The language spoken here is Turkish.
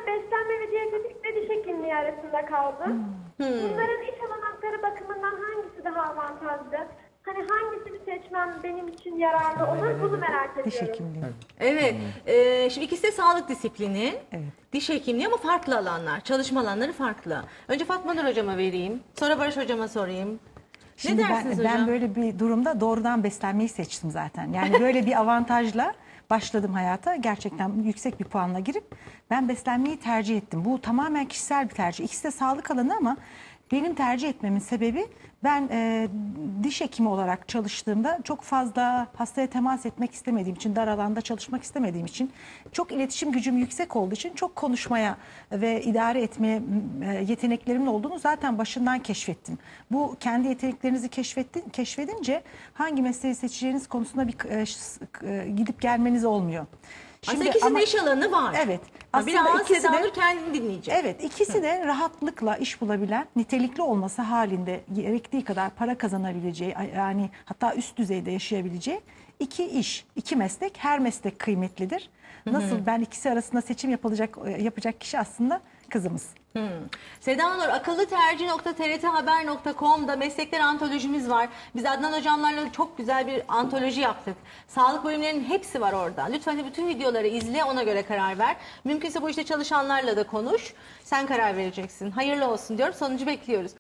beslenme ve diyetetik ve diş hekimliği arasında kaldım. Bunların iş olanakları bakımından hangisi daha avantajlı? Hani hangisini seçmem benim için yararlı olur bunu merak Diş ediyorum. hekimliği. Evet. Şimdi ikisi de sağlık disiplini. Evet. Diş hekimliği ama farklı alanlar. Çalışma alanları farklı. Önce Fatma Nur hocama vereyim. Sonra Barış hocama sorayım. Şimdi ne dersiniz hocam? ben böyle bir durumda doğrudan beslenmeyi seçtim zaten. Yani böyle bir avantajla başladım hayata. Gerçekten yüksek bir puanla girip ben beslenmeyi tercih ettim. Bu tamamen kişisel bir tercih. İkisi de sağlık alanı ama benim tercih etmemin sebebi ben diş hekimi olarak çalıştığımda çok fazla hastaya temas etmek istemediğim için, dar alanda çalışmak istemediğim için, çok iletişim gücüm yüksek olduğu için çok konuşmaya ve idare etmeye yeteneklerimin olduğunu zaten başından keşfettim. Bu kendi yeteneklerinizi keşfedince hangi mesleği seçeceğiniz konusunda bir gidip gelmeniz olmuyor. Aslında ikisinin de iş alanı var. Evet. Biraz ikisi Seda de- Nur kendini dinleyecek. Evet, ikisi de rahatlıkla iş bulabilen, nitelikli olması halinde gerektiği kadar para kazanabileceği, yani hatta üst düzeyde yaşayabileceği iki iş, iki meslek. Her meslek kıymetlidir. Nasıl ben ikisi arasında seçim yapacak kişi aslında kızımız. Seda Nur, akıllıtercih.trthaber.com'da meslekler antolojimiz var. Biz Adnan hocamlarla çok güzel bir antoloji yaptık. Sağlık bölümlerinin hepsi var orada. Lütfen de bütün videoları izle, ona göre karar ver. Mümkünse bu işte çalışanlarla da konuş. Sen karar vereceksin. Hayırlı olsun diyorum. Sonucu bekliyoruz.